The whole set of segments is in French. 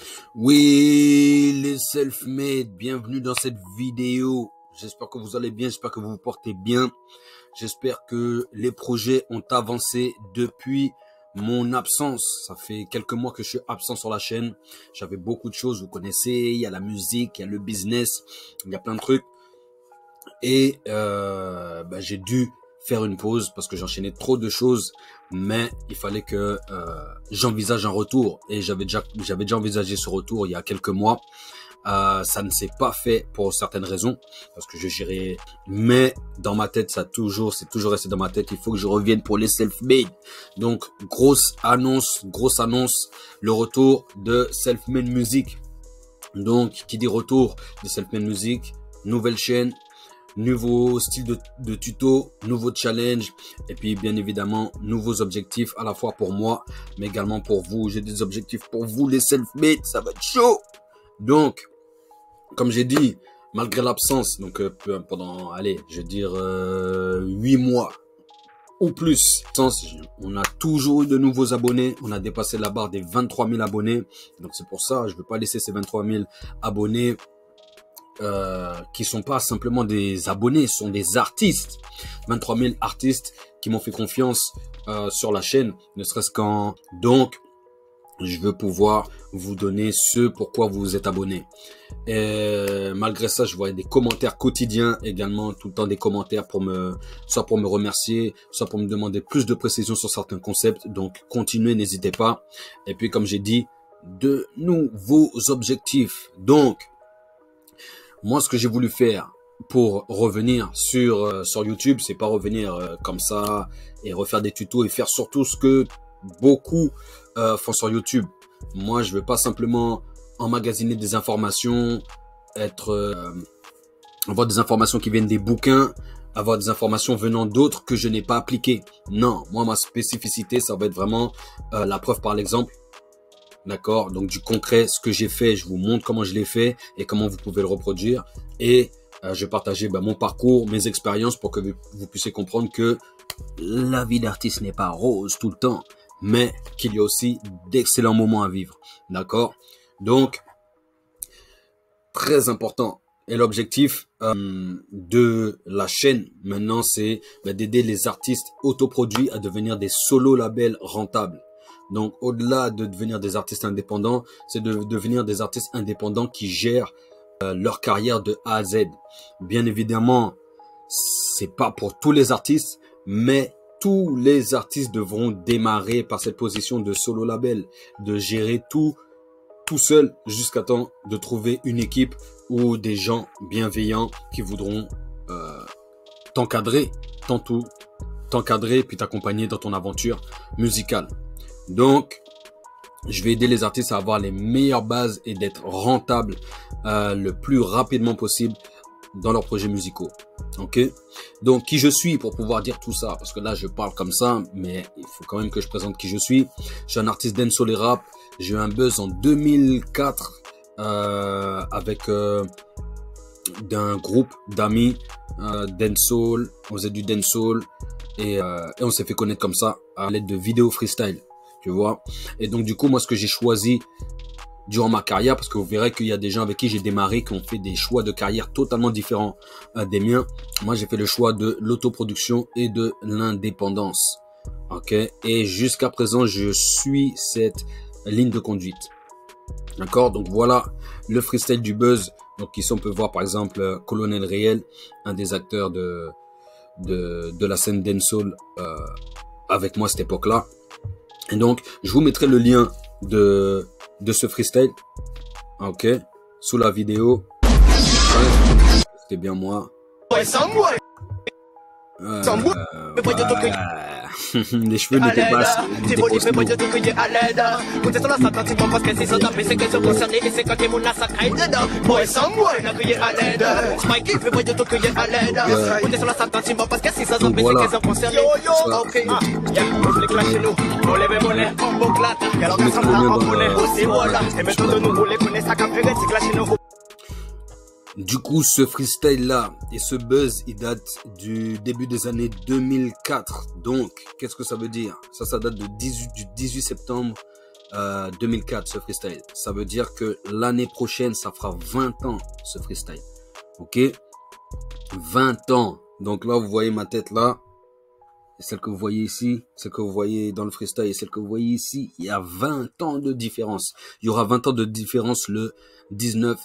Oui, les self-made, bienvenue dans cette vidéo. J'espère que vous allez bien, j'espère que vous vous portez bien. J'espère que les projets ont avancé depuis mon absence. Ça fait quelques mois que je suis absent sur la chaîne. J'avais beaucoup de choses, vous connaissez, il y a la musique, il y a le business, il y a plein de trucs. Et j'ai dû faire une pause parce que j'enchaînais trop de choses, mais il fallait que j'envisage un retour et j'avais déjà envisagé ce retour il y a quelques mois. Ça ne s'est pas fait pour certaines raisons parce que je gérais, mais dans ma tête c'est toujours resté dans ma tête. Il faut que je revienne pour les self-made. Donc grosse annonce, le retour de Self-Made Music. Donc qui dit retour de Self-Made Music, nouvelle chaîne, nouveau style de tuto, nouveau challenge et puis bien évidemment nouveaux objectifs à la fois pour moi mais également pour vous. J'ai des objectifs pour vous les self-made, ça va être chaud. Donc comme j'ai dit, malgré l'absence, donc pendant, allez, je veux dire 8 mois ou plus, on a toujours eu de nouveaux abonnés. On a dépassé la barre des 23 000 abonnés. Donc c'est pour ça, je ne veux pas laisser ces 23 000 abonnés qui sont pas simplement des abonnés, sont des artistes. 23 000 artistes qui m'ont fait confiance sur la chaîne, ne serait-ce qu'en... Donc, je veux pouvoir vous donner ce pourquoi vous vous êtes abonné. Et malgré ça, je voyais des commentaires quotidiens également, tout le temps des commentaires soit pour me remercier, soit pour me demander plus de précision sur certains concepts. Donc, continuez, n'hésitez pas. Et puis, comme j'ai dit, de nouveaux objectifs. Donc, moi, ce que j'ai voulu faire pour revenir sur YouTube, c'est pas revenir comme ça et refaire des tutos et faire surtout ce que beaucoup font sur YouTube. Moi, je veux pas simplement emmagasiner des informations, avoir des informations qui viennent des bouquins, avoir des informations venant d'autres que je n'ai pas appliquées. Non, moi, ma spécificité, ça va être vraiment la preuve par l'exemple. D'accord, donc du concret, ce que j'ai fait, je vous montre comment je l'ai fait et comment vous pouvez le reproduire. Et je vais partager mon parcours, mes expériences pour que vous puissiez comprendre que la vie d'artiste n'est pas rose tout le temps, mais qu'il y a aussi d'excellents moments à vivre. D'accord, donc très important. Et l'objectif de la chaîne maintenant, c'est d'aider les artistes autoproduits à devenir des solo labels rentables. Donc, au-delà de devenir des artistes indépendants, c'est de devenir des artistes indépendants qui gèrent leur carrière de A à Z. Bien évidemment, c'est pas pour tous les artistes, mais tous les artistes devront démarrer par cette position de solo label, de gérer tout seul jusqu'à temps de trouver une équipe ou des gens bienveillants qui voudront t'encadrer puis t'accompagner dans ton aventure musicale. Donc, je vais aider les artistes à avoir les meilleures bases et d'être rentables le plus rapidement possible dans leurs projets musicaux. Ok? Donc, qui je suis pour pouvoir dire tout ça? Parce que là, je parle comme ça, mais il faut quand même que je présente qui je suis. Je suis un artiste dancehall et rap. J'ai eu un buzz en 2004 avec d'un groupe d'amis dancehall. On faisait du dancehall et on s'est fait connaître comme ça à l'aide de vidéos freestyle. Tu vois, et donc du coup moi ce que j'ai choisi durant ma carrière, parce que vous verrez qu'il y a des gens avec qui j'ai démarré qui ont fait des choix de carrière totalement différents des miens. Moi j'ai fait le choix de l'autoproduction et de l'indépendance. Ok, et jusqu'à présent je suis cette ligne de conduite. D'accord, donc voilà le freestyle du buzz. Donc ici on peut voir par exemple Colonel Réel, un des acteurs de la scène dancehall avec moi à cette époque là. Et donc, je vous mettrai le lien de ce freestyle, ok, sous la vidéo. C'était bien moi. Les cheveux n'étaient pas donc voilà. Du coup, ce freestyle-là et ce buzz, il date du début des années 2004. Donc, qu'est-ce que ça veut dire? Ça date du 18 septembre 2004 ce freestyle. Ça veut dire que l'année prochaine, ça fera 20 ans ce freestyle. Ok, 20 ans. Donc là, vous voyez ma tête là. Et celle que vous voyez ici, celle que vous voyez dans le freestyle et celle que vous voyez ici, il y a 20 ans de différence. Il y aura 20 ans de différence le 18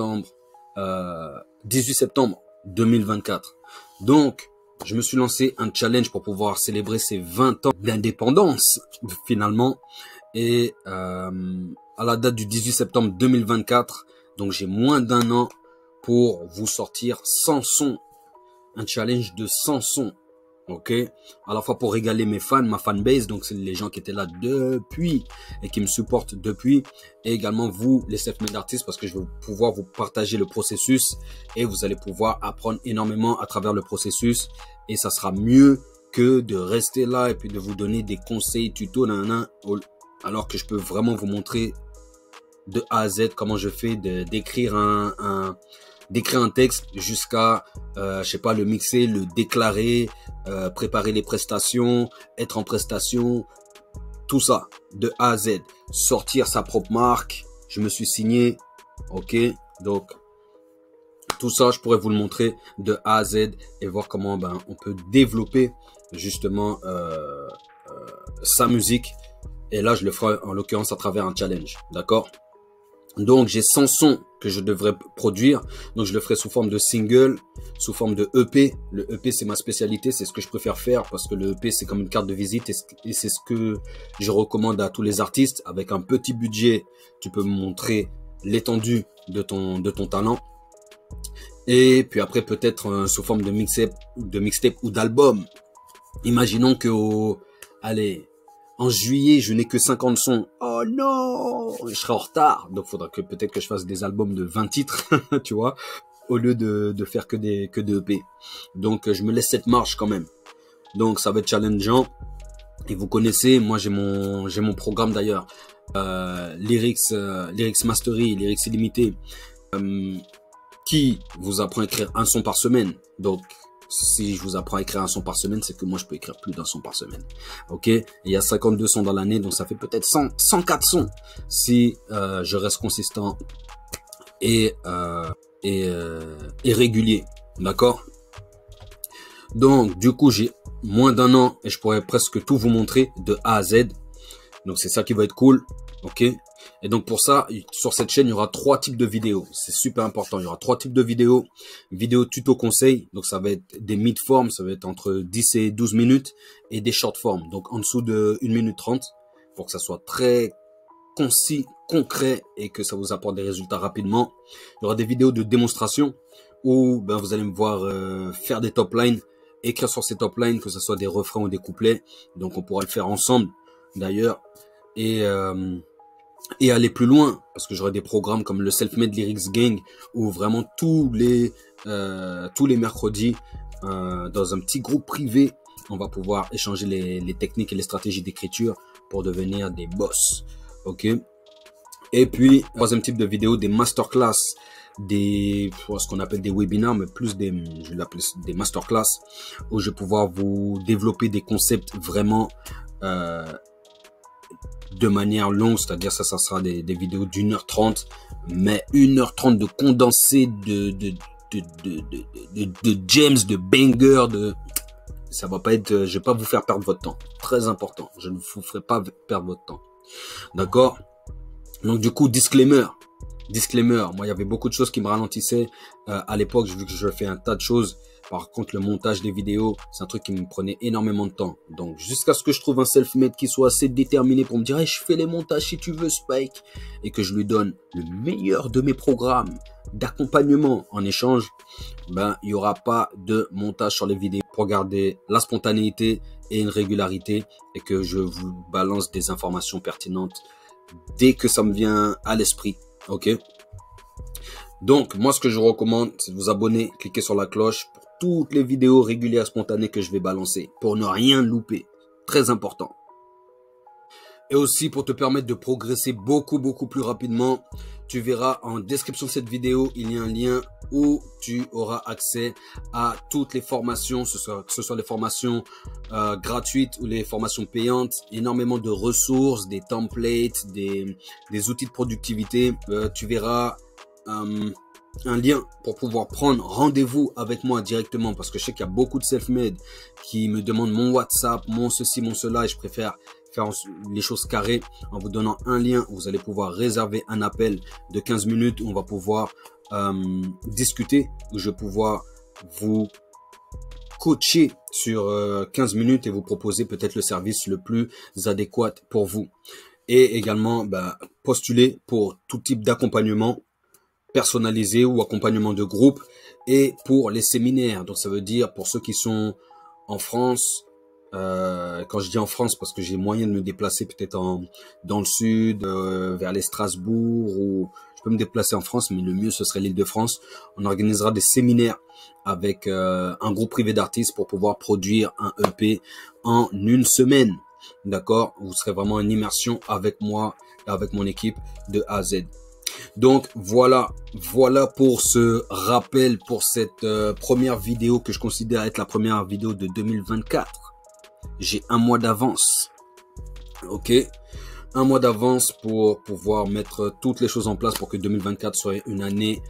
septembre 2024. Donc, je me suis lancé un challenge pour pouvoir célébrer ces 20 ans d'indépendance, finalement. Et à la date du 18 septembre 2024, donc j'ai moins d'un an pour vous sortir 100 sons. Un challenge de 100 sons. Ok, à la fois pour régaler mes fans, ma fanbase, donc c'est les gens qui étaient là depuis et qui me supportent depuis, et également vous, les self-made artistes, parce que je vais pouvoir vous partager le processus et vous allez pouvoir apprendre énormément à travers le processus, et ça sera mieux que de rester là et puis de vous donner des conseils, tutos, alors que je peux vraiment vous montrer de A à Z comment je fais d'écrire d'écrire un texte jusqu'à, je sais pas, le mixer, le déclarer, préparer les prestations, être en prestation, tout ça, de A à Z. Sortir sa propre marque, je me suis signé, ok, donc tout ça, je pourrais vous le montrer de A à Z et voir comment on peut développer justement sa musique. Et là, je le ferai en l'occurrence à travers un challenge, d'accord? Donc, j'ai 100 sons que je devrais produire. Donc, je le ferai sous forme de single, sous forme de EP. Le EP, c'est ma spécialité. C'est ce que je préfère faire parce que le EP, c'est comme une carte de visite et c'est ce que je recommande à tous les artistes. Avec un petit budget, tu peux montrer l'étendue de ton talent. Et puis après, peut-être sous forme de mixtape ou d'album. Imaginons que en juillet, je n'ai que 50 sons. Oh non, je serai en retard. Donc, faudra que peut-être que je fasse des albums de 20 titres, tu vois, au lieu de faire que des EP. Donc, je me laisse cette marge quand même. Donc, ça va être challengeant. Et vous connaissez, moi, j'ai mon programme d'ailleurs, Lyrics Mastery, Lyrics Illimité, qui vous apprend à écrire un son par semaine. Donc, si je vous apprends à écrire un son par semaine, c'est que moi, je peux écrire plus d'un son par semaine. Ok? Il y a 52 sons dans l'année, donc ça fait peut-être 104 sons si je reste consistant et régulier. D'accord? Donc, du coup, j'ai moins d'un an et je pourrais presque tout vous montrer de A à Z. Donc, c'est ça qui va être cool. Ok? Et donc pour ça, sur cette chaîne, il y aura 3 types de vidéos. C'est super important. Il y aura 3 types de vidéos. Vidéo tuto conseil. Donc ça va être des mid-form. Ça va être entre 10 et 12 minutes. Et des short-form. Donc en dessous de 1 minute 30. Pour que ça soit très concis, concret. Et que ça vous apporte des résultats rapidement. Il y aura des vidéos de démonstration. Où vous allez me voir faire des top lines. Écrire sur ces top lines. Que ce soit des refrains ou des couplets. Donc on pourra le faire ensemble. D'ailleurs. Et aller plus loin, parce que j'aurai des programmes comme le Self-Made Lyrics Gang, où vraiment tous les mercredis, dans un petit groupe privé, on va pouvoir échanger les techniques et les stratégies d'écriture pour devenir des boss. Ok. Et puis, troisième type de vidéo, des masterclass, ce qu'on appelle des webinars, mais plus je vais l'appeler des masterclass, où je vais pouvoir vous développer des concepts vraiment, de manière longue, c'est-à-dire ça sera des vidéos d'1h30, mais 1h30 de condensé de gems, de banger, ça va pas être, je vais pas vous faire perdre votre temps. Très important. Je ne vous ferai pas perdre votre temps. D'accord? Donc, du coup, disclaimer. Moi, il y avait beaucoup de choses qui me ralentissaient, à l'époque, vu que je fais un tas de choses. Par contre, le montage des vidéos, c'est un truc qui me prenait énormément de temps. Donc, jusqu'à ce que je trouve un self-made qui soit assez déterminé pour me dire, hey, je fais les montages si tu veux, Spike, et que je lui donne le meilleur de mes programmes d'accompagnement en échange, il y aura pas de montage sur les vidéos pour garder la spontanéité et une régularité, et que je vous balance des informations pertinentes dès que ça me vient à l'esprit. Ok? Donc, moi, ce que je vous recommande, c'est de vous abonner, cliquer sur la cloche pour toutes les vidéos régulières spontanées que je vais balancer, pour ne rien louper. Très important. Et aussi pour te permettre de progresser beaucoup plus rapidement, tu verras en description de cette vidéo, il y a un lien où tu auras accès à toutes les formations, que ce soit les formations gratuites ou les formations payantes, énormément de ressources, des templates, des outils de productivité. Tu verras un lien pour pouvoir prendre rendez-vous avec moi directement, parce que je sais qu'il y a beaucoup de self-made qui me demandent mon WhatsApp, mon ceci, mon cela, et je préfère faire les choses carrées. En vous donnant un lien, vous allez pouvoir réserver un appel de 15 minutes où on va pouvoir discuter, où je vais pouvoir vous coacher sur 15 minutes et vous proposer peut-être le service le plus adéquat pour vous. Et également postuler pour tout type d'accompagnement personnalisé ou accompagnement de groupe, et pour les séminaires. Donc ça veut dire pour ceux qui sont en France, quand je dis en France, parce que j'ai moyen de me déplacer peut-être dans le sud, vers les Strasbourg, ou je peux me déplacer en France, mais le mieux ce serait l'Île-de-France. On organisera des séminaires avec un groupe privé d'artistes pour pouvoir produire un EP en une semaine. D'accord? Vous serez vraiment en immersion avec moi et avec mon équipe de A à Z. Donc voilà pour ce rappel, pour cette première vidéo que je considère être la première vidéo de 2024. J'ai un mois d'avance, ok, un mois d'avance pour pouvoir mettre toutes les choses en place pour que 2024 soit une année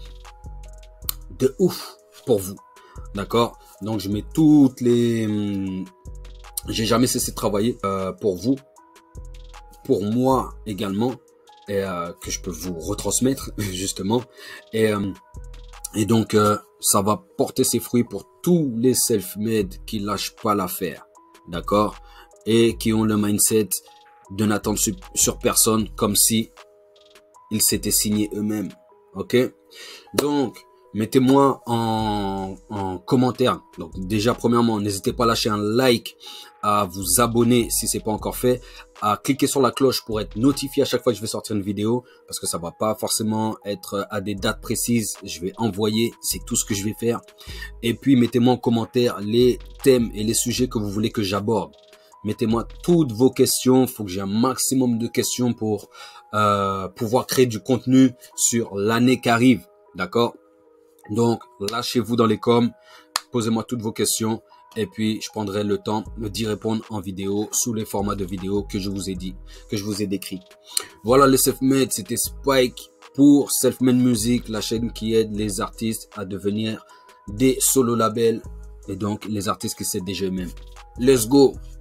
de ouf pour vous, d'accord? Donc je mets toutes les... J'ai jamais cessé de travailler pour vous, pour moi également, et que je peux vous retransmettre justement, et donc ça va porter ses fruits pour tous les self-made qui lâchent pas l'affaire, d'accord, et qui ont le mindset de n'attendre sur personne, comme si ils s'étaient signés eux-mêmes, ok? Donc mettez-moi en commentaire. Donc déjà premièrement, n'hésitez pas à lâcher un like, à vous abonner si c'est pas encore fait, à cliquer sur la cloche pour être notifié à chaque fois que je vais sortir une vidéo, parce que ça va pas forcément être à des dates précises. Je vais envoyer, c'est tout ce que je vais faire. Et puis mettez-moi en commentaire les thèmes et les sujets que vous voulez que j'aborde. Mettez-moi toutes vos questions. Il faut que j'ai un maximum de questions pour pouvoir créer du contenu sur l'année qui arrive, d'accord? Donc, lâchez-vous dans les coms, posez-moi toutes vos questions, et puis je prendrai le temps d'y répondre en vidéo, sous les formats de vidéo que je vous ai dit, que je vous ai décrit. Voilà les self-made, c'était Spike pour Self-Made Music, la chaîne qui aide les artistes à devenir des solo labels, et donc les artistes qui s'aident déjà eux-mêmes. Let's go!